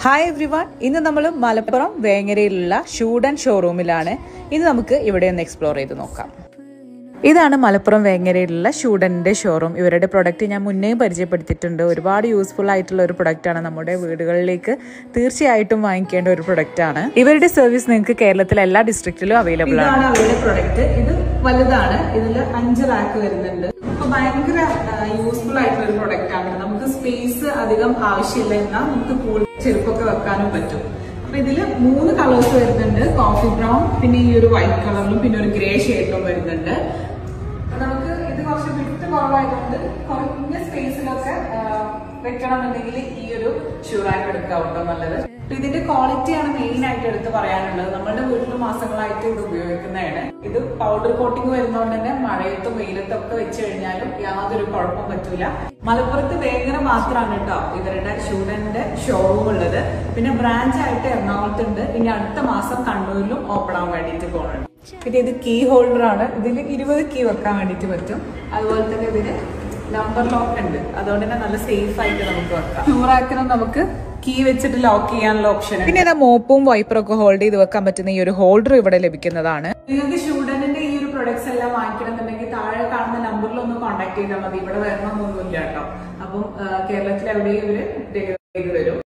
Hi everyone, ഇന്ന് നമ്മൾ മലപ്പുറം വേങ്ങരയിലുള്ള ഷൂഡൻ ഷോറൂമിലാണ്. ഇന്ന് നമുക്ക് ഇവിടെ ഒന്ന് എക്സ്പ്ലോർ ചെയ്ത് നോക്കാം. ഇതാണ് മലപ്പുറം വേങ്ങരയിലുള്ള ഷൂഡൻ്റെ ഷോറൂം. ഇവരുടെ പ്രൊഡക്റ്റ് ഞാൻ മുന്നേയും പരിചയപ്പെടുത്തിയിട്ടുണ്ട്. ഒരുപാട് യൂസ്ഫുൾ ആയിട്ടുള്ള ഒരു പ്രൊഡക്റ്റാണ്. നമ്മുടെ വീടുകളിലേക്ക് തീർച്ചയായിട്ടും വാങ്ങിക്കേണ്ട ഒരു പ്രൊഡക്റ്റാണ്. ഇവരുടെ സർവീസ് നിങ്ങൾക്ക് കേരളത്തിലെ എല്ലാ ഡിസ്ട്രിക്റ്റിലും അവൈലബിൾ ആണ്. ഇതാണ് അവരുടെ പ്രൊഡക്റ്റ്. ഇത് വലുതാണ്. ഇതിൽ 5 റാക്ക് വരുന്നുണ്ട്. അപ്പൊ ഭയങ്കര യൂസ്ഫുൾ ആയിട്ടുള്ള ഒരു പ്രൊഡക്റ്റ് ആണ്. നമുക്ക് സ്പേസ് അധികം ആവശ്യമില്ല, എന്നാൽ നമുക്ക് കൂടുതൽ ചെരുപ്പൊക്കെ വെക്കാനും പറ്റും. അപ്പൊ ഇതില് 3 കളേഴ്സ് വരുന്നുണ്ട്. കോഫി ബ്രൗൺ, പിന്നെ ഈ ഒരു വൈറ്റ് കളറിലും, പിന്നെ ഒരു ഗ്രേ ഷെയ്ഡും വരുന്നുണ്ട്. നമുക്ക് ഇത് കുറച്ച് വിട്ട് കുറവായതുകൊണ്ട് കുറഞ്ഞ സ്പേസിലൊക്കെ വെക്കണമെന്നുണ്ടെങ്കിൽ ഈ ഒരു ഷൂ റാക്ക് എടുക്കാവുട്ടോ നല്ലത്. ഇതിന്റെ ക്വാളിറ്റിയാണ് മെയിൻ ആയിട്ട് എടുത്ത് പറയാനുള്ളത്. നമ്മുടെ വീട്ടിൽ മാസങ്ങളായിട്ട് ഇത് ഉപയോഗിക്കുന്നതാണ്. ഇത് പൗഡർ കോട്ടിംഗ് വരുന്നതുകൊണ്ട് തന്നെ മഴയത്തും വെയിലത്തും ഒക്കെ വെച്ച് കഴിഞ്ഞാലും യാതൊരു കുഴപ്പവും പറ്റൂല. മലപ്പുറത്ത് വേങ്ങര മാത്രമാണ് കേട്ടോ ഇവരുടെ ഷൂഡന്റെ ഷോറൂം ഉള്ളത്. പിന്നെ ബ്രാഞ്ച് ആയിട്ട് എറണാകുളത്തുണ്ട്. ഇനി അടുത്ത മാസം കണ്ണൂരിലും ഓപ്പൺ ആവാൻ വേണ്ടിയിട്ട് പോകുന്നുണ്ട്. പിന്നെ ഇത് കീ ഹോൾഡർ ആണ്. ഇതിൽ 20 കീ വെക്കാൻ വേണ്ടിയിട്ട് പറ്റും. അതുപോലെ തന്നെ ഇതിന് നമ്പർ ലോക്ക് ഉണ്ട്. അതുകൊണ്ട് തന്നെ നല്ല സേഫ് ആയിട്ട് നമുക്ക് വെക്കാം. ഷൂ റാക്കിനും നമുക്ക് കീ വെച്ചിട്ട് ലോക്ക് ചെയ്യാനുള്ള ഓപ്ഷൻ. പിന്നെ മോപ്പും വൈപ്പറും ഒക്കെ ഹോൾഡ് ചെയ്ത് വെക്കാൻ പറ്റുന്ന ഈ ഒരു ഹോൾഡർ ഇവിടെ ലഭിക്കുന്നതാണ്. നിങ്ങൾക്ക് ഷൂഡന്റെ ഈ ഒരു പ്രൊഡക്ട്സ് എല്ലാം വാങ്ങിക്കണമെന്നുണ്ടെങ്കിൽ താഴെ കാണുന്ന നമ്പറിൽ ഒന്ന് കോൺടാക്ട് ചെയ്താൽ മതി. ഇവിടെ വരണമെന്നൊന്നുമില്ല കേട്ടോ. അപ്പം കേരളത്തിൽ എവിടെയും ഇവര് ഡെലിവറി ചെയ്ത് വരും.